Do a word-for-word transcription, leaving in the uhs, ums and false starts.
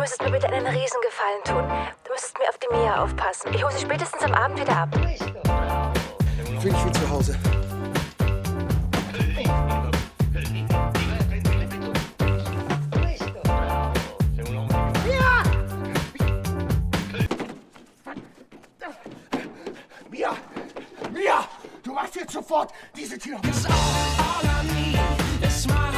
müsstest mir bitte einen Riesengefallen tun. Du müsstest mir auf die Mia aufpassen. Ich hole sie spätestens am Abend wieder ab. Ich fühle mich wie zu Hause. Mia! Mia! Du machst jetzt sofort diese Tür.